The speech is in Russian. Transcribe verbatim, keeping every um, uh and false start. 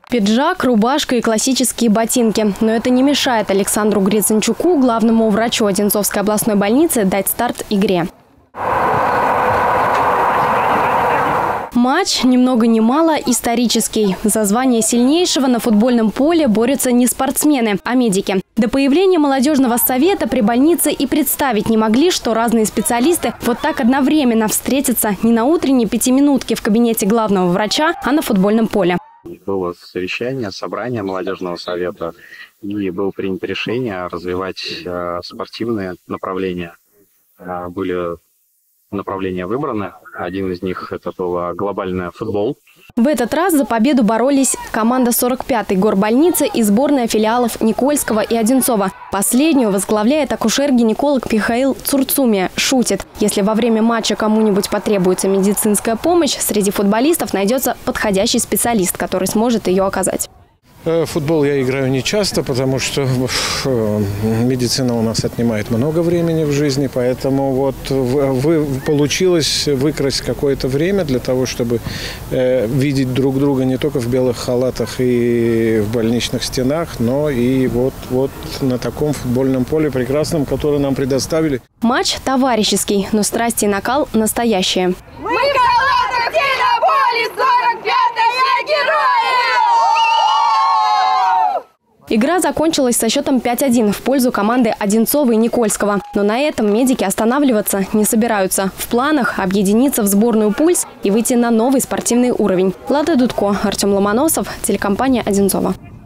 Пиджак, рубашка и классические ботинки. Но это не мешает Александру Гриценчуку, главному врачу Одинцовской областной больницы, дать старт игре. Матч, ни много ни мало, исторический. За звание сильнейшего на футбольном поле борются не спортсмены, а медики. До появления молодежного совета при больнице и представить не могли, что разные специалисты вот так одновременно встретятся не на утренней пятиминутке в кабинете главного врача, а на футбольном поле. Было совещание, собрание молодежного совета, и было принято решение развивать э, спортивные направления. Э, были направления выбраны. Один из них это был глобальный футбол. В этот раз за победу боролись команда сорок пятой горбольницы и сборная филиалов Никольского и Одинцова. Последнюю возглавляет акушер-гинеколог Михаил Цурцумия. Шутит: если во время матча кому-нибудь потребуется медицинская помощь, среди футболистов найдется подходящий специалист, который сможет ее оказать. Футбол я играю не часто, потому что медицина у нас отнимает много времени в жизни, поэтому вот вы, получилось выкрасть какое-то время для того, чтобы э, видеть друг друга не только в белых халатах и в больничных стенах, но и вот, вот на таком футбольном поле прекрасном, которое нам предоставили. Матч товарищеский, но страсти и накал настоящие. Мы колода, где на поле сорок пятая герои! Игра закончилась со счетом пять один в пользу команды Одинцова и Никольского. Но на этом медики останавливаться не собираются. В планах объединиться в сборную «Пульс» и выйти на новый спортивный уровень. Лада Дудко, Артем Ломоносов, телекомпания Одинцова.